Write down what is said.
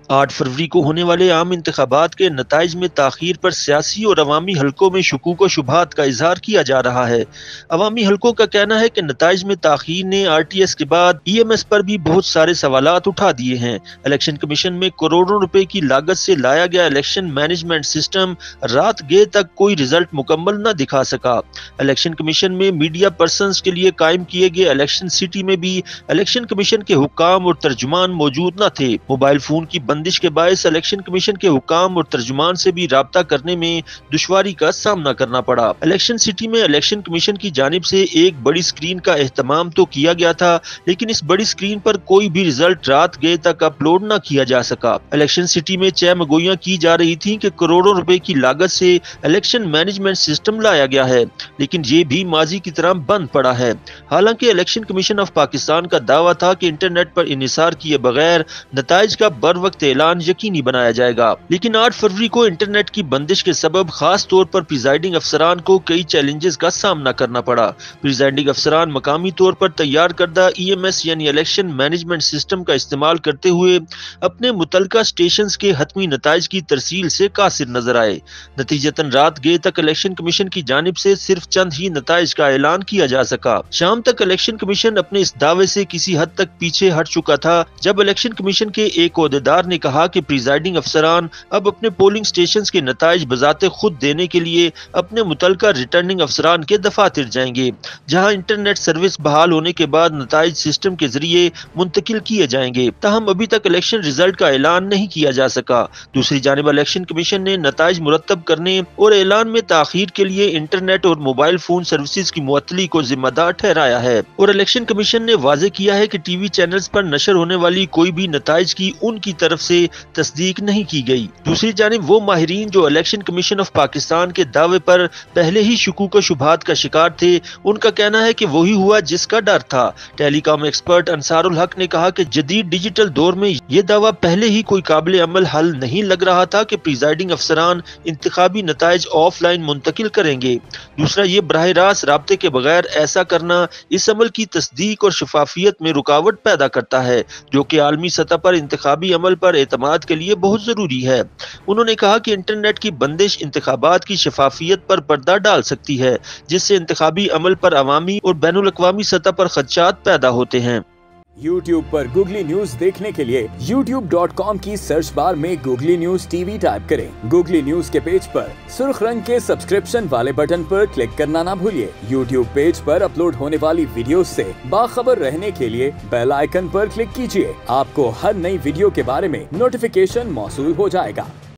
8 फरवरी को होने वाले आम इंतखाबात के नताइज में ताखीर पर सियासी और अवामी हलकों में शकूक व शुबहात का इजहार किया जा रहा है। अवामी हलकों का कहना है कि नताइज में ताखीर ने RTS के बाद EMS पर भी बहुत सारे सवालात उठा दिए हैं। इलेक्शन कमीशन में करोड़ों रुपए की लागत से लाया गया इलेक्शन मैनेजमेंट सिस्टम रात गए तक कोई रिजल्ट मुकम्मल न दिखा सका। इलेक्शन कमीशन में मीडिया पर्सन के लिए कायम किए गए इलेक्शन सिटी में भी इलेक्शन कमीशन के हुक्काम और तर्जुमान मौजूद न थे। मोबाइल फोन की बंदिश के बायस इलेक्शन कमीशन के हुक्काम और तर्जुमान से भी राब्ता करने में दुश्वारी का सामना करना पड़ा। इलेक्शन सिटी में इलेक्शन कमीशन की जानिब से एक बड़ी स्क्रीन का एहतमाम तो किया गया था, लेकिन इस बड़ी स्क्रीन पर कोई भी रिजल्ट रात गए तक अपलोड न किया जा सका। इलेक्शन सिटी में चहमगोइयां की जा रही थी कि करोड़ों रुपए की लागत से इलेक्शन मैनेजमेंट सिस्टम लाया गया है, लेकिन ये भी माजी की तरह बंद पड़ा है। हालांकि इलेक्शन कमीशन ऑफ पाकिस्तान का दावा था कि इंटरनेट पर इन्हिसार किए बगैर नताइज का बर वक्त ऐलान यकीनी बनाया जाएगा, लेकिन 8 फरवरी को इंटरनेट की बंदिश के सबब खास तौर पर प्रिजाइडिंग अफसरान को कई चैलेंजेस का सामना करना पड़ा। प्रिजाइडिंग अफसरान मकामी तौर पर तैयार करदा EMS यानी इलेक्शन मैनेजमेंट सिस्टम का इस्तेमाल करते हुए अपने मुतलका स्टेशन के हतमी नताइज की तरसील से कासिर नजर आए। नतीजतन रात गए तक इलेक्शन कमीशन की जानिब से सिर्फ चंद ही नताइज का ऐलान किया जा सका। शाम तक इलेक्शन कमीशन अपने इस दावे से किसी हद तक पीछे हट चुका था, जब इलेक्शन कमीशन के एक ओहदेदार ने कहा कि प्रिजाइडिंग अफसरान अब अपने पोलिंग स्टेशन के नताइज बजाते खुद देने के लिए अपने मुतलका रिटर्निंग अफसरान के दफातर जाएंगे, जहां इंटरनेट सर्विस बहाल होने के बाद नताइज सिस्टम के जरिए मुंतकिल किए जाएंगे। ताहम अभी तक इलेक्शन रिजल्ट का ऐलान नहीं किया जा सका। दूसरी जानिब इलेक्शन कमीशन ने नताइज मुरतब करने और ऐलान में ताखीर के लिए इंटरनेट और मोबाइल फोन सर्विसेज की मुअत्तली को जिम्मेदार ठहराया है, और इलेक्शन कमीशन ने वाजे किया है कि TV चैनल्स पर नशर होने वाली कोई भी नताइज की उनकी तरफ से तस्दीक नहीं की गई। दूसरी जानिब वो माहिरीन जो इलेक्शन कमीशन ऑफ पाकिस्तान के दावे पर पहले ही शकूक व शुबहात का शिकार थे, उनका कहना है कि वही हुआ जिसका डर था। टेलीकॉम एक्सपर्ट अंसारुल हक ने कहा कि जदीद डिजिटल दौर में ये दावा पहले ही कोई काबिल अमल हल नहीं लग रहा था कि प्रिजाइडिंग अफसरान इंतखाबी नताइज ऑफलाइन मुंतकिल करेंगे। दूसरा, ये बराह रास्त राब्ते के बगैर ऐसा करना इस अमल की तस्दीक और शफाफियत में रुकावट पैदा करता है, जो कि आलमी सतह पर इंतखाबी अमल पर एतमाद के लिए बहुत जरूरी है। उन्होंने कहा कि इंटरनेट की बंदिश इंतखाबात की शफाफियत पर पर्दा डाल सकती है, जिससे इंतखाबी अमल पर अवामी और बैनुल अक़वामी सतह पर खदशात पैदा होते हैं। YouTube पर गूगली न्यूज देखने के लिए youtube.com की सर्च बार में गूगली न्यूज TV टाइप करें। गूगली न्यूज के पेज पर सुर्ख रंग के सब्सक्रिप्शन वाले बटन पर क्लिक करना ना भूलिए। YouTube पेज पर अपलोड होने वाली वीडियोस से बाखबर रहने के लिए बेल आइकन पर क्लिक कीजिए। आपको हर नई वीडियो के बारे में नोटिफिकेशन मौसूल हो जाएगा।